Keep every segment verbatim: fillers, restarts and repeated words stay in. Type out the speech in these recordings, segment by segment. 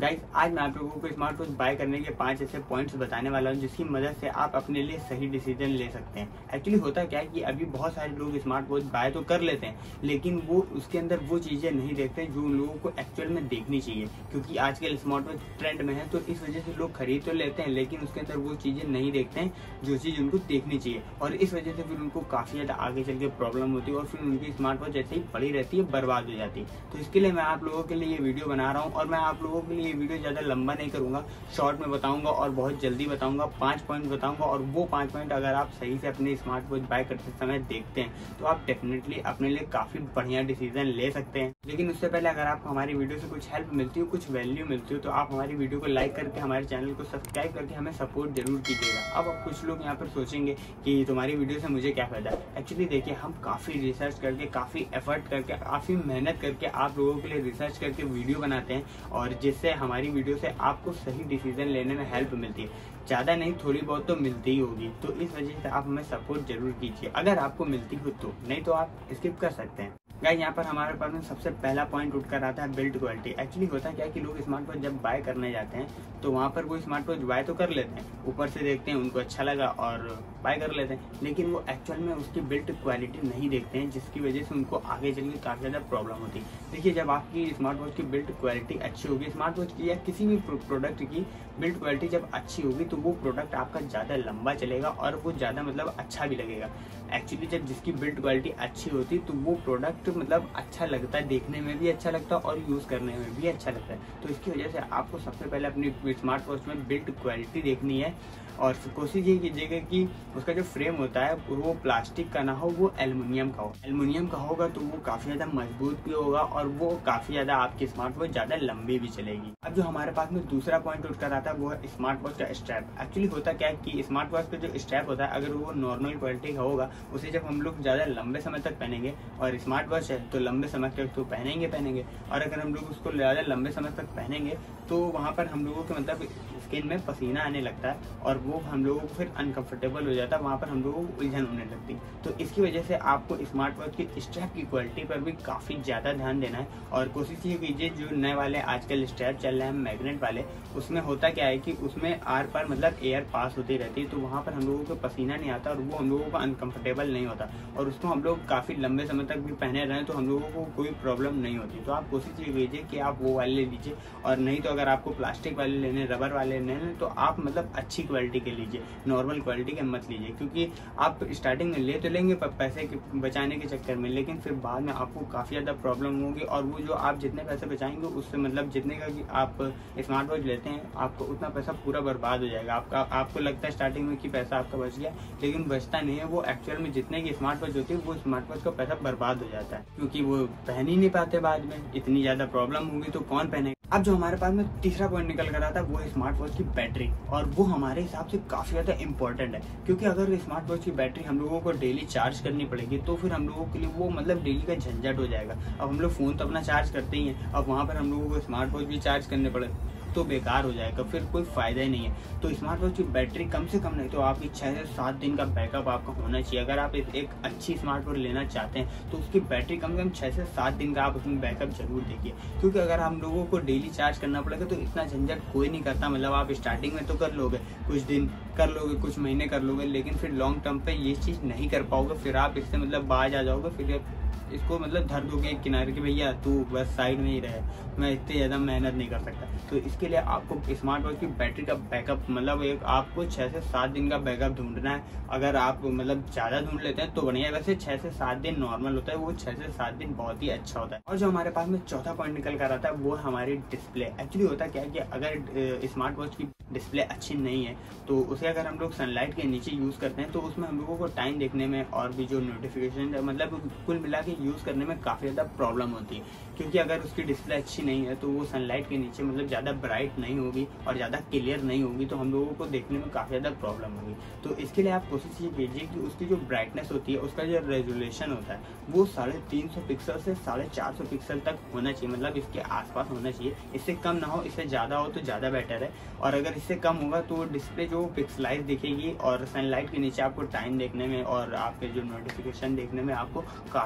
Guys आज मैं आप लोगों को स्मार्ट वॉच बाय करने के पांच ऐसे पॉइंट्स बताने वाला हूं जिसकी मदद से आप अपने लिए सही डिसीजन ले सकते हैं। एक्चुअली होता क्या है कि अभी बहुत सारे लोग स्मार्ट वॉच बाय तो कर लेते हैं, लेकिन वो उसके अंदर वो चीजें नहीं देखते जो उन लोगों को एक्चुअल में देखनी चाहिए। क्योंकि आजकल स्मार्ट वॉच ट्रेंड में है तो इस वजह से लोग खरीद तो लेते हैं, लेकिन उसके अंदर वो चीजें नहीं देखते हैं जो चीज उनको देखनी चाहिए, और इस वजह से फिर उनको काफी ज्यादा आगे चल के प्रॉब्लम होती है और फिर उनकी स्मार्ट वॉच ऐसे ही पड़ी रहती है, बर्बाद हो जाती है। तो इसके लिए मैं आप लोगों के लिए ये वीडियो बना रहा हूँ, और मैं आप लोगों के लिए ये वीडियो ज्यादा लंबा नहीं करूंगा, शॉर्ट में बताऊंगा और बहुत जल्दी बताऊंगा। पांच पॉइंट बताऊंगा, और वो पांच पॉइंट अगर आप सही से अपने स्मार्ट वॉच बाय करते समय देखते हैं तो आप डेफिनेटली अपने लिए काफी बढ़िया डिसीजन ले सकते हैं। लेकिन उससे पहले अगर आपको हमारी वीडियो से कुछ हेल्प मिलती हो, कुछ वैल्यू मिलती हो, तो आप हमारी वीडियो को लाइक करके हमारे चैनल को सब्सक्राइब करके हमें सपोर्ट जरूर कीजिएगा। अब अब कुछ लोग यहाँ पर सोचेंगे कि तुम्हारी वीडियो से मुझे क्या फायदा। एक्चुअली देखिए, हम काफी रिसर्च करके, काफी एफर्ट करके, काफी मेहनत करके आप लोगों के लिए रिसर्च करके वीडियो बनाते हैं, और जिससे हमारी वीडियो से आपको सही डिसीजन लेने में हेल्प मिलती है। ज्यादा नहीं, थोड़ी बहुत तो मिलती ही होगी, तो इस वजह से आप हमें सपोर्ट जरूर कीजिए अगर आपको मिलती हो तो, नहीं तो आप स्किप कर सकते हैं। गाइस यहाँ पर हमारे पास में सबसे पहला पॉइंट उठकर आता है बिल्ड क्वालिटी। एक्चुअली होता क्या है कि लोग स्मार्ट वॉच जब बाय करने जाते हैं तो वहाँ पर वो स्मार्ट वॉच बाय तो कर लेते हैं, ऊपर से देखते हैं उनको अच्छा लगा और बाय कर लेते हैं, लेकिन वो एक्चुअल में उसकी बिल्ड क्वालिटी नहीं देखते हैं, जिसकी वजह से उनको आगे चल के काफी ज्यादा प्रॉब्लम होती है। देखिए, जब आपकी स्मार्ट वॉच की बिल्ड क्वालिटी अच्छी होगी, स्मार्ट वॉच की या किसी भी प्रोडक्ट की बिल्ड क्वालिटी जब अच्छी होगी तो वो प्रोडक्ट आपका ज्यादा लंबा चलेगा और वो ज्यादा मतलब अच्छा भी लगेगा। एक्चुअली जब जिसकी बिल्ड क्वालिटी अच्छी होती तो वो प्रोडक्ट मतलब अच्छा लगता है, देखने में भी अच्छा लगता है और यूज करने में भी अच्छा लगता है। तो इसकी वजह से आपको सबसे पहले अपनी स्मार्ट वॉच में बिल्ड क्वालिटी देखनी है, और कोशिश ये कीजिएगा कि उसका जो फ्रेम होता है वो प्लास्टिक का ना हो, वो एल्युमिनियम का हो। एल्युमिनियम का होगा तो वो काफी ज्यादा मजबूत भी होगा और वो काफी ज्यादा आपकी स्मार्ट वॉच ज्यादा लंबी भी चलेगी। अब जो हमारे पास में दूसरा पॉइंट उठकर आता है वो है स्मार्ट वॉच का स्ट्रैप। एक्चुअली होता क्या है कि स्मार्ट वॉच का जो स्ट्रैप होता है, अगर वो नॉर्मल क्वालिटी का होगा, उसे जब हम लोग ज्यादा लंबे समय तक पहनेंगे, और स्मार्ट वॉच है तो लंबे समय तक तो पहनेंगे पहनेंगे और अगर हम लोग उसको ज्यादा लंबे समय तक पहनेंगे तो वहाँ पर हम लोगों के मतलब स्किन में पसीना आने लगता है और वो हम लोगों को फिर अनकंफर्टेबल हो जाता है, वहाँ पर हम लोगों को उलझन होने लगती है। तो इसकी वजह से आपको स्मार्ट वॉच की स्ट्रैप की क्वालिटी पर भी काफी ज्यादा ध्यान देना है, और कोशिश ये कीजिए जो नए वाले आजकल स्ट्रैप चल रहे हैं मैग्नेट वाले, उसमें होता क्या है कि उसमें आर पार मतलब एयर पास होती रहती है, तो वहाँ पर हम लोगों को पसीना नहीं आता और वो हम लोगों को अनकंफर्टेबल नहीं होता, और उसको हम लोग काफी लंबे समय तक भी पहने रहें तो हम लोगों को कोई प्रॉब्लम नहीं होती। तो आप कोशिश ये कीजिए कि आप वो वाले ले लीजिए, और नहीं तो अगर आपको प्लास्टिक वाले लेने, रबर वाले लेने, तो आप मतलब अच्छी क्वालिटी के लीजिए, नॉर्मल क्वालिटी के मत लीजिए। क्योंकि आप स्टार्टिंग में ले तो लेंगे पैसे के बचाने के चक्कर में, लेकिन फिर बाद में आपको काफी ज्यादा प्रॉब्लम होगी, और वो जो आप जितने पैसे बचाएंगे उससे मतलब जितने का कि आप स्मार्ट वॉच लेते हैं आपको उतना पैसा पूरा बर्बाद हो जाएगा। आपका आपको लगता है स्टार्टिंग में कि पैसा आपका बच गया, लेकिन बचता नहीं है। वो एक्चुअल में जितने की स्मार्ट वॉच होती है वो स्मार्ट वॉच का पैसा बर्बाद हो जाता है, क्योंकि वो पहन ही नहीं पाते बाद में, इतनी ज्यादा प्रॉब्लम होगी तो कौन पहनेगा। अब जो हमारे पास में तीसरा पॉइंट निकल कर आता है वो है स्मार्ट वॉच की बैटरी, और वो हमारे हिसाब से काफी ज्यादा इंपॉर्टेंट है, क्योंकि अगर स्मार्ट वॉच की बैटरी हम लोगों को डेली चार्ज करनी पड़ेगी तो फिर हम लोगों के लिए वो मतलब डेली का झंझट हो जाएगा। अब हम लोग फोन तो अपना चार्ज करते ही हैं, अब वहाँ पर हम लोगों को स्मार्ट वॉच भी चार्ज करने पड़े तो बेकार हो जाएगा, फिर कोई फायदा ही नहीं है। तो स्मार्ट वॉच की बैटरी कम से कम नहीं तो आपकी छह से सात दिन का बैकअप आपका होना चाहिए। अगर आप एक अच्छी स्मार्ट वॉच लेना चाहते हैं तो उसकी बैटरी कम से कम छह से सात दिन का आप उसमें बैकअप जरूर देखिए, क्योंकि अगर हम लोगों को डेली चार्ज करना पड़ेगा तो इतना झंझट कोई नहीं करता। मतलब आप स्टार्टिंग में तो कर लोगे, कुछ दिन कर लोगे, कुछ महीने कर लोगे, लेकिन फिर लॉन्ग टर्म पे ये चीज नहीं कर पाओगे, फिर आप इससे मतलब बाज आ जाओगे, फिर इसको मतलब धर दोगे किनारे की भैया तू बस साइड में ही रहे, मैं इतनी ज्यादा मेहनत नहीं कर सकता। तो इसके लिए आपको स्मार्ट वॉच की बैटरी का बैकअप मतलब एक आपको छह से सात दिन का बैकअप ढूंढना है। अगर आप मतलब ज्यादा ढूंढ लेते हैं तो बढ़िया, वैसे छह से सात दिन नॉर्मल होता है, वो छह से सात दिन बहुत ही अच्छा होता है। और जो हमारे पास में चौथा पॉइंट निकल कर आता है वो हमारी डिस्प्ले। एक्चुअली होता क्या है कि अगर स्मार्ट वॉच की डिस्प्ले अच्छी नहीं है तो उसे अगर हम लोग सनलाइट के नीचे यूज करते हैं तो उसमें हम लोगों को टाइम देखने में और भी जो नोटिफिकेशन मतलब कुल मिला के यूज करने में काफी ज्यादा प्रॉब्लम होती है, क्योंकि अगर उसकी डिस्प्ले अच्छी नहीं है तो वो सनलाइट के नीचे मतलब ज्यादा ब्राइट नहीं होगी और ज्यादा क्लियर नहीं होगी, तो हम लोगों को देखने में काफी ज्यादा प्रॉब्लम होगी। तो इसके लिए आप कोशिश ये कीजिए कि उसकी जो ब्राइटनेस होती है, उसका जो रेजोल्यूशन होता है वो साढ़े तीन सौ पिक्सल से साढ़े चार सौ पिक्सल तक होना चाहिए, मतलब इसके आसपास होना चाहिए। इससे कम ना हो, इससे ज्यादा हो तो ज्यादा बेटर है, और अगर इससे कम होगा तो डिस्प्ले जो पिक्सलाइज दिखेगी और सनलाइट के नीचे आपको टाइम देखने में और आपके जो नोटिफिकेशन देखने में आपको काफी ज्यादा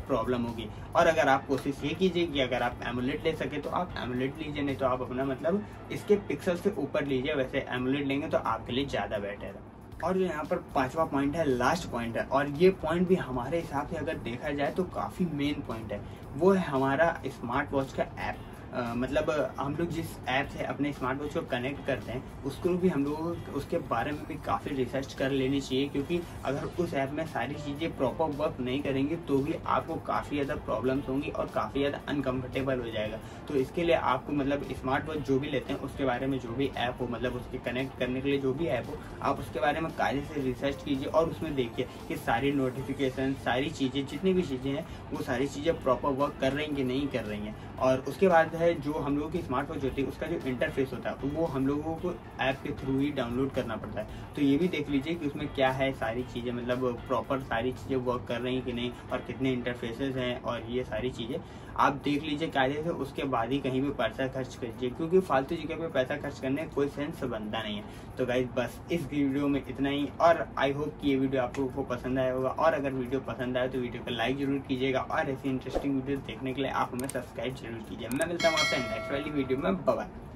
प्रॉब्लम होगी। और अगर आप कोशिश ये कीजिए कि अगर आप एमुलेट ले सके तो आप एमुलेट लीजिए, नहीं तो आप अपना मतलब इसके पिक्सल से ऊपर लीजिए। वैसे एमुलेट लेंगे तो आपके लिए ज़्यादा बेटर है। और जो यहाँ पर पांचवा पॉइंट है, लास्ट पॉइंट है, और ये पॉइंट भी हमारे हिसाब से अगर देखा जाए तो काफ़ी मेन पॉइंट है, वो है हमारा स्मार्ट वॉच का ऐप। Uh, मतलब हम लोग जिस ऐप से अपने स्मार्ट वॉच को कनेक्ट करते हैं उसको भी हम लोग उसके बारे में भी काफ़ी रिसर्च कर लेनी चाहिए, क्योंकि अगर उस ऐप में सारी चीज़ें प्रॉपर वर्क नहीं करेंगी तो भी आपको काफ़ी ज़्यादा प्रॉब्लम्स होंगी और काफ़ी ज़्यादा अनकंफर्टेबल हो जाएगा। तो इसके लिए आपको मतलब स्मार्ट वॉच जो भी लेते हैं उसके बारे में जो भी ऐप हो, मतलब उसके कनेक्ट करने के लिए जो भी ऐप हो, आप उसके बारे में कायदे से रिसर्च कीजिए और उसमें देखिए कि सारी नोटिफिकेशन, सारी चीज़ें, जितनी भी चीज़ें हैं वो सारी चीज़ें प्रॉपर वर्क कर रही हैं कि नहीं कर रही हैं। और उसके बाद है जो हम लोगों की स्मार्ट वॉच होती है उसका जो इंटरफेस होता है तो वो हम लोगों को ऐप के थ्रू ही डाउनलोड करना पड़ता है। तो ये भी देख लीजिए कि उसमें क्या है, सारी चीज़ें मतलब प्रॉपर सारी चीज़ें वर्क कर रही हैं कि नहीं, और कितने इंटरफेसेस हैं, और ये सारी चीज़ें आप देख लीजिए कायदे से। उसके बाद ही कहीं भी पैसा खर्च कीजिए, क्योंकि फालतू जगह पे पैसा खर्च करने का कोई सेंस बनता नहीं है। तो गाइस बस इस वीडियो में इतना ही, और आई होप कि ये वीडियो आप लोगों को पसंद आया होगा। और अगर वीडियो पसंद आए तो वीडियो को लाइक जरूर कीजिएगा, और ऐसी इंटरेस्टिंग वीडियो देखने के लिए आप हमें सब्सक्राइब जरूर कीजिए। मैं मिलता हूँ आपसे नेक्स्ट वाली वीडियो में। Bye bye.